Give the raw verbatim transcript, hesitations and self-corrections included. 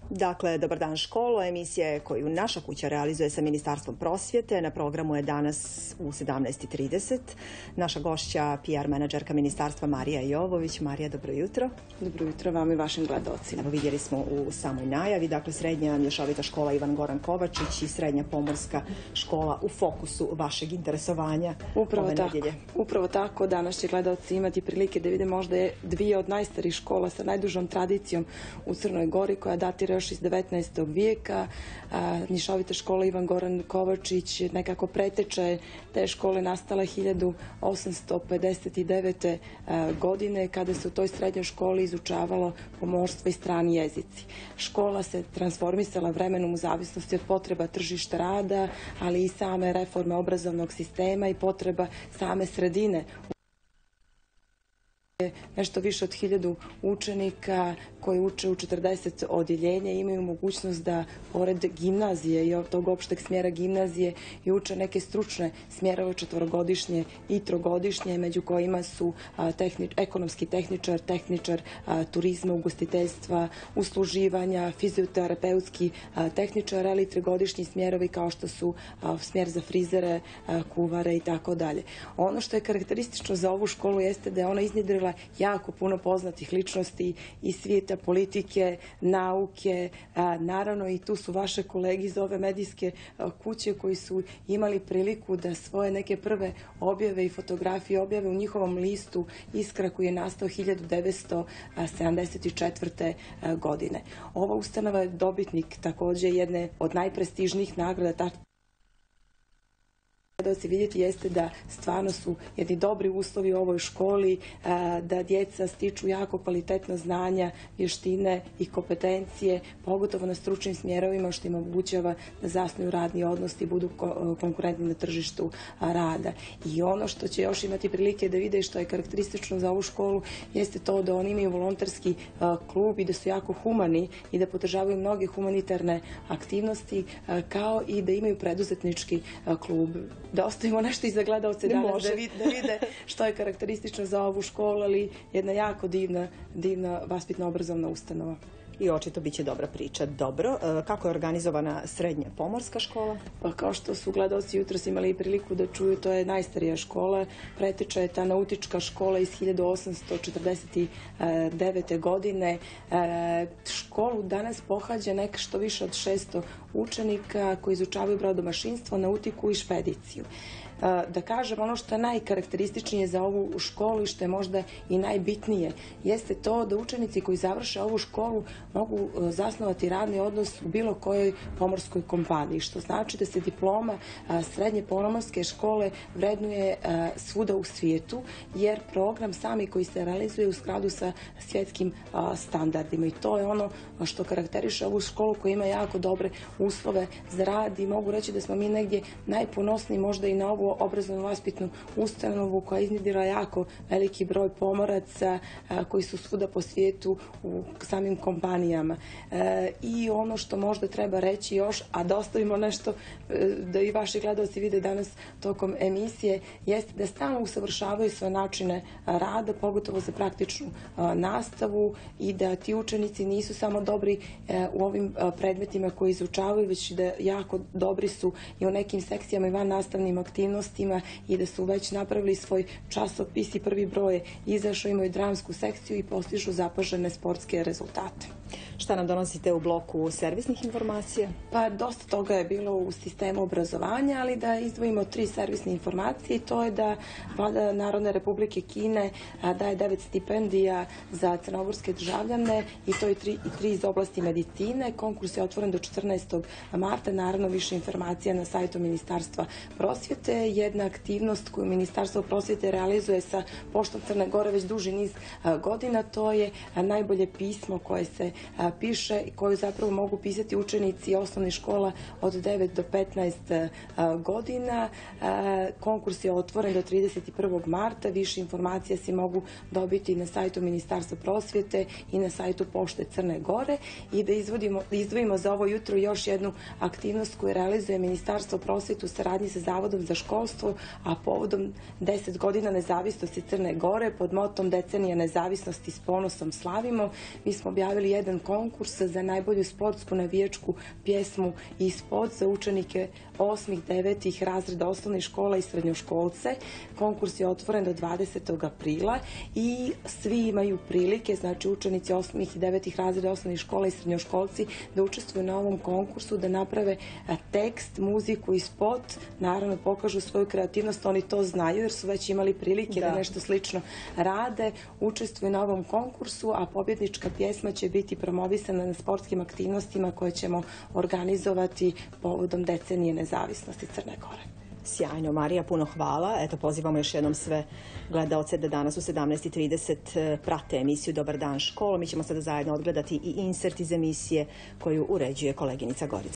Dakle, dobar dan školo, emisija je koju naša kuća realizuje sa Ministarstvom prosvjete. Na programu je danas u sedamnaest i trideset. Naša gošća, P R menadžerka Ministarstva Marija Jovović. Marija, dobro jutro. Dobro jutro vam i vašim gledalcima. Evo, vidjeli smo u samoj najavi, dakle, srednja mješovita škola Ivan Goran Kovačić i srednja pomorska škola u fokusu vašeg interesovanja Upravo ove tako. nedjelje. Upravo tako, danas će gledalci imati prilike da vide možda je dvije od najstarijih škola sa najdužom tradicijom u Crnoj Gori, koja datira još iz devetnaestog vijeka. Mješovita škola Ivan Goran Kovačić nekako preteče te škole, nastala hiljadu osamsto pedeset devete. godine, kada se u toj srednjoj školi izučavalo pomorstvo i strani jezici. Škola se transformisala vremenom u zavisnosti od potreba tržišta rada, ali i same reforme obrazovnog sistema i potreba same sredine. Nešto više od hiljadu učenika koji uče u četrdeset odjeljenja imaju mogućnost da pored gimnazije i tog opšteg smjera gimnazije i uče neke stručne smjerove četvorogodišnje i trogodišnje, među kojima su tehnič, ekonomski tehničar, tehničar a, turizma, ugostiteljstva, usluživanja, fizioterapeutski a, tehničar, ali i trogodišnji smjerovi kao što su a, smjer za frizere, a, kuvare i tako dalje. Ono što je karakteristično za ovu školu jeste da je ona iznjedrila jako puno poznatih ličnosti iz svijeta politike, nauke, a, naravno i tu su vaše kolege iz ove medijske a, kuće koji su imali priliku da svoje neke prve objave i fotografije objave u njihovom listu Iskra, koji je nastao hiljadu devetsto sedamdeset četvrte. godine. Ova ustanova je dobitnik također jedne od najprestižnijih nagrada. Da se vidjeti jeste da stvarno su jedni dobri uslovi u ovoj školi, da djeca stiču jako kvalitetna znanja, vještine i kompetencije, pogotovo na stručnim smjerovima, što im omogućava da zasnuju radni odnos i budu konkurentni na tržištu rada. I ono što će još imati prilike da vide, što je karakteristično za ovu školu, jeste to da oni imaju volonterski klub i da su jako humani i da podržavaju mnoge humanitarne aktivnosti, kao i da imaju preduzetnički klub. Da ostavimo nešto i za gledalce danas da vide, da vide što je karakteristično za ovu školu, ali jedna jako divna, divna vaspitno-obrazovna ustanova. I očito bit će dobra priča. Dobro, kako je organizovana srednja pomorska škola? Pa kao što su gledalci jutros imali priliku da čuju, to je najstarija škola. Preteča je ta nautička škola iz hiljadu osamsto četrdeset devete. godine. Školu danas pohađa nešto više od šesto učenika koji izučavaju brodomašinstvo, nautiku i špediciju. Da kažem, ono što je najkarakterističnije za ovu školu i što je možda i najbitnije jeste to da učenici koji završe ovu školu mogu zasnovati radni odnos u bilo kojoj pomorskoj kompaniji, što znači da se diploma srednje pomorske škole vrednuje svuda u svijetu, jer program sami koji se realizuje u skladu sa svjetskim standardima, i to je ono što karakteriše ovu školu, koja ima jako dobre uslove za rad, i mogu reći da smo mi negdje najponosniji možda i na ovu obrazovnu vaspitnu ustanovu koja iznjedrila jako veliki broj pomoraca a, koji su svuda po svijetu u samim kompanijama. E, I ono što možda treba reći još, a da ostavimo nešto e, da i vaši gledalci vide danas tokom emisije, jeste da stalno usavršavaju svoje načine rada, pogotovo za praktičnu a, nastavu, i da ti učenici nisu samo dobri e, u ovim a, predmetima koji izučavaju, već i da jako dobri su i u nekim sekcijama i van nastavnim aktivnostima, i da su već napravili svoj časopis i prvi broj izašao, imaju dramsku sekciju i postižu zapažene sportske rezultate. Šta nam donosite u bloku servisnih informacija? Pa dosta toga je bilo u sistemu obrazovanja, ali da izdvojimo tri servisne informacije, i to je da Vlada Narodne Republike Kine daje devet stipendija za crnogorske državljane, i to i tri, i tri iz oblasti medicine. Konkurs je otvoren do četrnaestog marta. Naravno, više informacija na sajtu Ministarstva prosvjete. Jedna aktivnost koju Ministarstvo prosvjete realizuje sa Poštom Crne Gore već duži niz godina, to je najbolje pismo koje se piše i koju zapravo mogu pisati učenici osnovnih škola od devet do petnaest godina. Konkurs je otvoren do trideset prvog marta. Više informacija se mogu dobiti na sajtu Ministarstva prosvjete i na sajtu Pošte Crne Gore. I da izvodimo, izdvojimo za ovo jutro još jednu aktivnost koju realizuje Ministarstvo prosvjete u saradnji sa Zavodom za školstvo, a povodom deset godina nezavisnosti Crne Gore pod motom Decenija nezavisnosti s ponosom slavimo, mi smo objavili jedan konkurs konkurs za najbolju sportsku navijačku pjesmu i spot za učenike osmih, devetih razreda osnovnih škola i srednjoškolce. Konkurs je otvoren do dvadesetog aprila i svi imaju prilike, znači učenici osmih i devetih razreda osnovnih škola i srednjoškolci, da učestvuju na ovom konkursu, da naprave tekst, muziku i spot, naravno pokažu svoju kreativnost, oni to znaju jer su već imali prilike da, da nešto slično rade, učestvuju na ovom konkursu, a pobjednička pjesma će biti promovisana na sportskim aktivnostima koje ćemo organizovati povodom decenije nezavisnosti Crne Gore. Sjajno, Marija, puno hvala. Eto, pozivamo još jednom sve gledaoce da danas u sedamnaest i trideset prate emisiju Dobar dan školo. Mi ćemo sada zajedno odgledati i insert iz emisije koju uređuje koleginica Gorica.